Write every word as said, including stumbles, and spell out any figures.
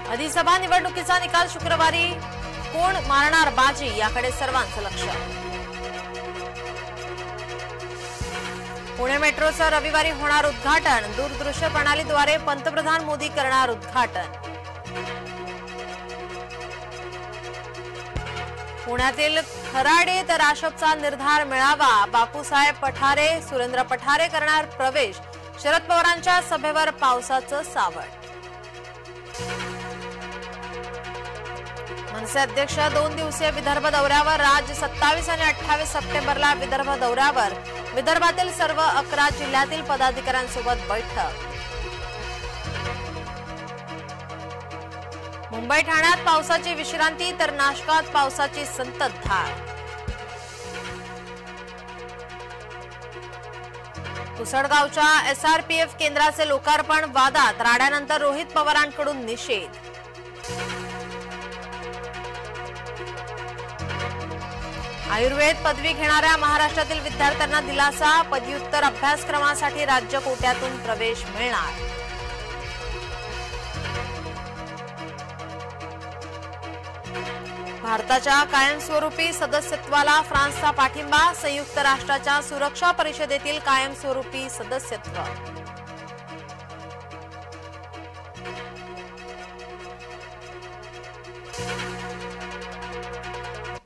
अधिसभा निवडणुकीचा निकाल शुक्रवारी कोण मारणार बाजी याकडे सर्वांचं लक्ष। पुणे मेट्रोचं रविवारी होणार उद्घाटन, दूरदृश्य प्रणालीद्वारे पंतप्रधान मोदी करणार उद्घाटन। पुण्यातील खराडीत राशपचा निर्धार मेळावा, बापूसाहेब पठारे, सुरेंद्र पठारे करणार प्रवेश, शरद पवारांच्या सभेवर पावसाचं सावट। मनसे अध्यक्ष दोन दिवसीय विदर्भ दौऱ्यावर, राज्य सत्तावीस आणि अठ्ठावीस सप्टेंबरला विदर्भ दौऱ्यावर, विदर्भातील सर्व अकरा जिल्ह्यातील पदाधिकाऱ्यांसोबत बैठक। मुंबई ठाण्यात पावसाची विश्रांती तर नाशकात पावसाची संततधार। कुसडगावच्या एसआरपीएफ केंद्राचे लोकार्पण वादात, राड्यानंतर रोहित पवारांकडून निषेध। आयुर्वेद पदवी घेणाऱ्या महाराष्ट्रातील विद्यार्थ्यांना दिलासा, पदव्युत्तर अभ्यासक्रमासाठी राज्य कोट्यातून प्रवेश मिळणार। भारताच्या कायमस्वरूपी सदस्यत्वाला फ्रान्सचा पाठिंबा, संयुक्त राष्ट्राच्या सुरक्षा परिषदेतील कायमस्वरूपी सदस्यत्व।